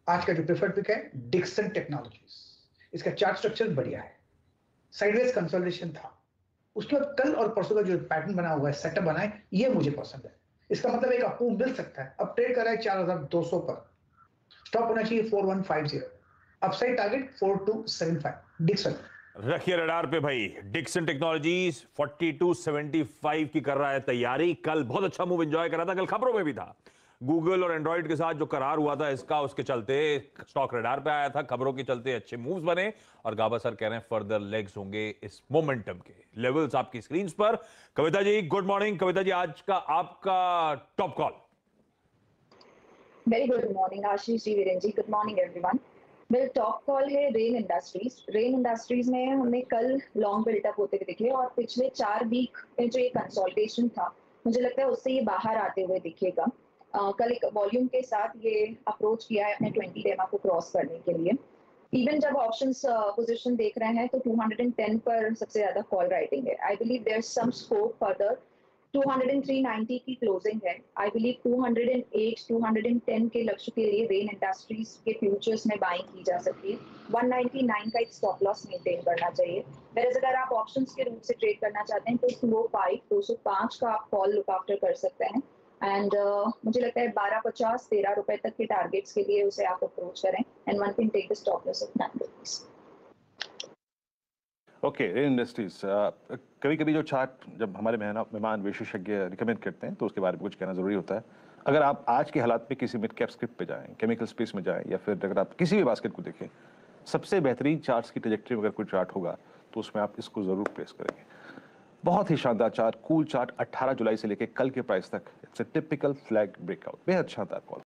आज का जो प्रेफर्ड पिक है डिक्सन टेक्नोलॉजीज। इसका चार्ट स्ट्रक्चर बढ़िया है, साइडवेज कंसोलिडेशन था, उसके बाद कल और परसों का जो पैटर्न बना हुआ है, सेटअप बना है, ये मुझे पसंद है। इसका मतलब एक अप मूव मिल सकता है। अब ट्रेड कर रहा है 4200 पर, स्टॉप होना चाहिए 4150, अपसाइड टारगेट 4275। डिक्सन रखिए रडार पे भाई। डिक्सन टेक्नोलॉजीज 4275 की कर रहा है तैयारी। कल बहुत अच्छा मूव एंजॉय कर रहा था, कल खबरों में भी था। गूगल और एंड्रॉइड के साथ जो करार हुआ था इसका, उसके चलते स्टॉक रडार पे आया था। खबरों के चलते अच्छे मूव्स बने और गाबा सर कह रहे हैं फर्दर लेग्स होंगे इस मोमेंटम के। लेवल्स आपकी स्क्रीन पर। Kavita ji good morning. कविता जी, आज का आपका top call. Very good morning Ashish ji, Viren ji, good morning everyone. मेरा टॉप कॉल है रेन इंडस्ट्रीज। रेन इंडस्ट्रीज में हमने कल लॉन्ग बिल्टअप होते हुए देखे और पिछले 4 वीक में जो ये कंसोलिडेशन था, मुझे लगता है उससे ये बाहर आते हुए दिखेगा। कल एक वॉल्यूम के साथ ये अप्रोच किया है अपने 20 डेमा को क्रॉस करने के लिए। इवन जब ऑप्शंस पोजीशन देख रहे हैं तो 210 पर सबसे ज्यादा कॉल राइटिंग है। I believe there is some scope further. 203.90 की क्लोजिंग है। आई बिलीव 208, 210 के लक्ष्य के लिए रेन इंडस्ट्रीज के फ्यूचर्स में बाइंग की जा सकती है। 199 का एक स्टॉप लॉस मेंटेन करना चाहिए। वेयर अगर आप ऑप्शंस के रूप से ट्रेड करना चाहते हैं तो 205 का आप कॉल लुक आफ्टर कर सकते हैं। एंड मुझे लगता है 12.50 13 रुपए तक के टारगेट्स के लिए उसे आप अप्रोच करें। And one can take the stop loss of 9 rupees. Okay, Rain Industries. कभी कभी जो चार्ट जब हमारे मेहमान विशेषज्ञ रिकमेंड करते हैं तो उसके बारे में कुछ कहना ज़रूरी होता है। अगर आप आज की हालात में किसी मिड कैप स्क्रिप्ट पे जाएं, केमिकल स्पेस में जाएं, या फिर अगर आप किसी भी बास्केट को देखें, सबसे बेहतरीन चार्ट्स की ट्रैजेक्टरी में अगर कोई चार्ट होगा तो उसमें आप इसको ज़रूर प्लेस करेंगे। बहुत ही शानदार चार्ट, कूल चार्ट, 18 जुलाई से लेकर कल के प्राइस तक। It's a typical flag breakout, बेहद शानदार कॉल।